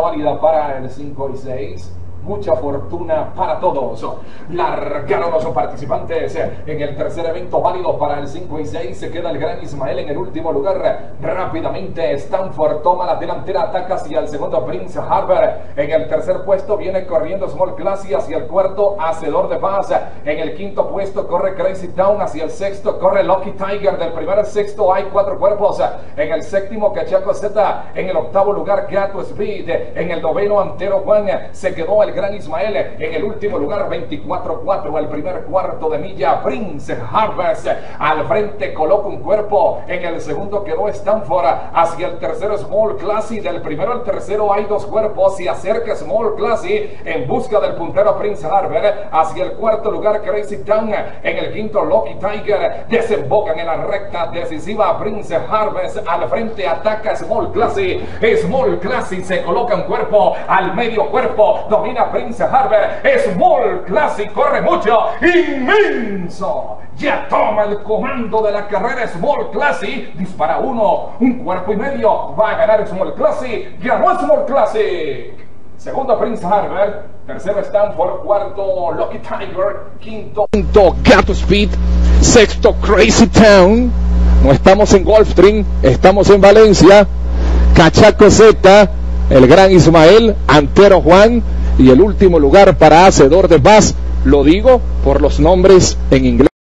válida para el 5 y 6. Mucha fortuna para todos. Largaron los participantes en el tercer evento válido para el 5 y 6. Se queda el Gran Ismael en el último lugar. Rápidamente Stanford toma la delantera, ataca hacia el segundo Prince Harbor. En el tercer puesto viene corriendo Small Classy, hacia el cuarto Hacedor de Paz. En el quinto puesto corre Crazy Town, hacia el sexto corre Lucky Tiger. Del primero al sexto hay 4 cuerpos. En el séptimo Cachaco Z. En el octavo lugar Gato Speed. En el noveno Antero Juan. Se quedó el Gran Ismael. En el último lugar 24-4 el primer cuarto de milla Prince Harvest. Al frente coloca un cuerpo. En el segundo quedó Stanford. Hacia el tercero Small Classy. Del primero al tercero hay 2 cuerpos. Se acerca Small Classy en busca del puntero Prince Harvest. Hacia el cuarto lugar Crazy Town. En el quinto Lucky Tiger. Desembocan en la recta decisiva Prince Harvest. Al frente ataca Small Classy. Small Classy se coloca un cuerpo. Al medio cuerpo domina Prince Harbor. Small Classy corre mucho. Inmenso. Ya toma el comando de la carrera Small Classy. Dispara un cuerpo y medio. Va a ganar Small Classy. Ganó Small Classy. Segundo Prince Harbor. Tercero Stanford. Cuarto Lucky Tiger. Quinto Gato Speed. Sexto Crazy Town. No estamos en Gulfstream, estamos en Valencia. Cachaco Z, el Gran Ismael, Antero Juan y el último lugar para Hacedor de Paz. Lo digo por los nombres en inglés.